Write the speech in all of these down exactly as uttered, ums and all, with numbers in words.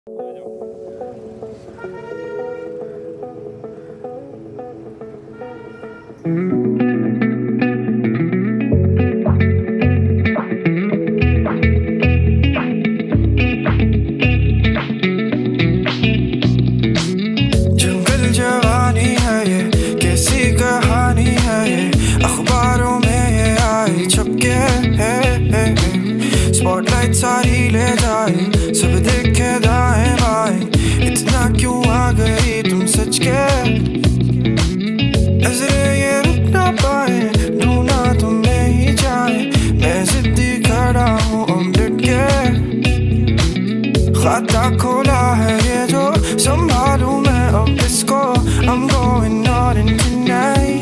Spotlight सारी ले जाए, सब देखे दाएं बाएं, इतना क्यों आ गई तुम सच के? नजरे ये रुक ना पाए, ढूंढना तुम्हें ही जाए, मैं जिद्दी खड़ा हूँ अब डट के। खाता खोला है ये जो संभालूं मैं अब इसको, I'm going all in tonight.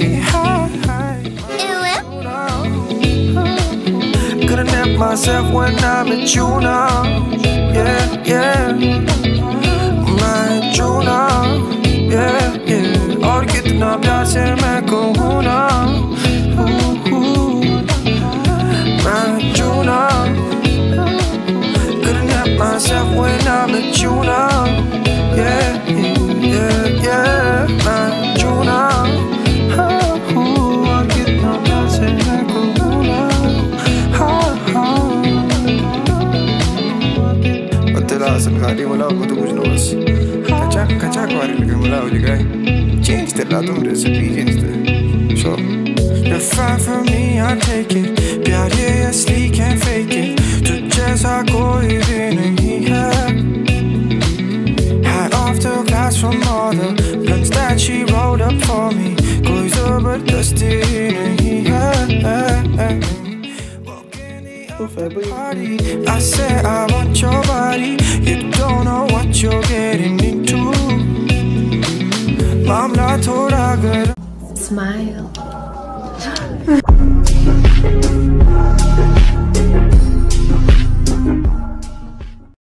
Couldn't help myself when I met you now. Yeah, yeah. मैं जो ना, yeah, yeah. और कितना प्यार से मैं कहूँ ना, मैं जो ना. Couldn't help myself when I met you now. Yeah, yeah, yeah. मैं जो ना, और कितना प्यार से मैं कहूँ ना. Sengali wala ko to kuch nos kacha kacha kwari lage wala ho jagaye change the la tum recipe change the so you're fine for me I take it pyar ye asli can't fake it tujh jaisa koi bhi nahi hai hat off the glass from all the blunts that she rolled up for me koi zabardasti nahi hai. Party. I say I want your body, you don't know what you're getting into. Mamla thoda gar. Smile.